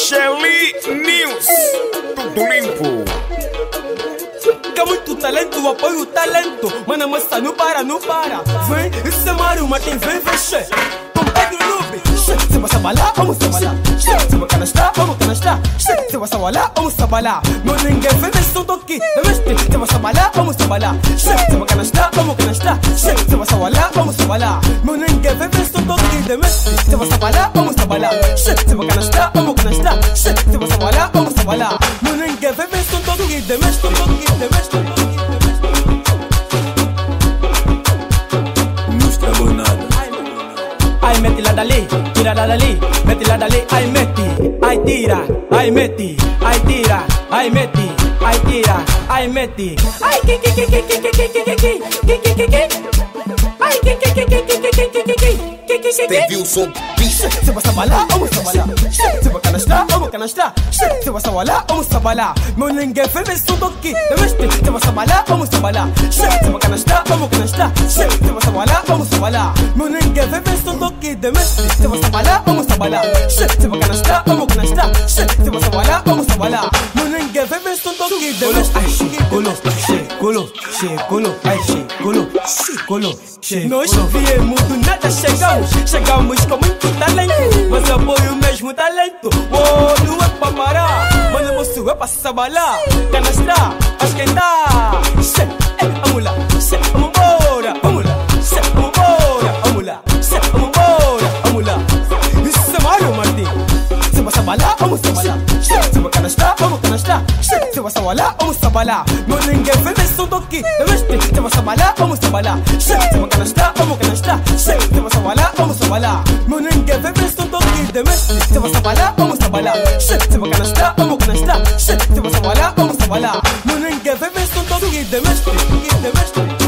Shelly News, tudo limpo. Que muito talento, apoio o talento. Mano, a moça não para, não para. Vem, isso é Mário Martin, vem, che. Com Pedro Nube. Se você balar, vamos trabalhar. Se você canastar, vamos canastar. Se você balar, vamos trabalhar. Meu ninguém vem, vem, som toque. Se você balar, vamos trabalhar. Se você canastar, vamos canastar. Se você balar, vamos trabalhar. Meu ninguém vem, vem, som toque. Se você balar, vamos trabalhar. Se você canastar, vamos canastar. Se você balar, vamos trabalhar. Meu ninguém vem, vem, som toque. Ai mete lá dali, tira lá dali, mete lá dali, ai mete, ai tira, ai mete, ai tira, ai mete, ai tira, ai mete, ai que, ai Teve o som bicho. Se você balar, vamos trabalhar. Se você canastar, vamos canastar. Se você balar, vamos trabalhar. Meu ninguém vem ver som toque. Se você balar, vamos trabalhar. Se você canastar, vamos canastar. Se você balar, vamos trabalhar. Meu ninguém vem ver som toque. Se você balar, vamos trabalhar. Se você canastar, vamos canastar. Se você balar, vamos trabalhar. Meu ninguém vem ver som toque. Nós viemos do nada, chegamos com muito talento, mas apoio o mesmo talento. Oh, não é pra parar, mano, moço é pra sabalar, canastrar, a esquentar. Vamos lá, vamos embora, vamos lá, vamos embora, vamos lá, vamos embora, vamos lá. Isso é Mário Martin. Se você balar, vamos trabalhar. Se você canastar, vamos canastar. Se você balar, vamos trabalhar. Meu ninguém vem ver som toque. Se você balar, vamos trabalhar. Se você canastar, vamos canastar. Se você balar, vamos trabalhar. Meu ninguém vem ver som toque. Se você balar, vamos trabalhar. Se você canastar, vamos canastar. Se você balar, vamos trabalhar. Meu ninguém vem ver som toque.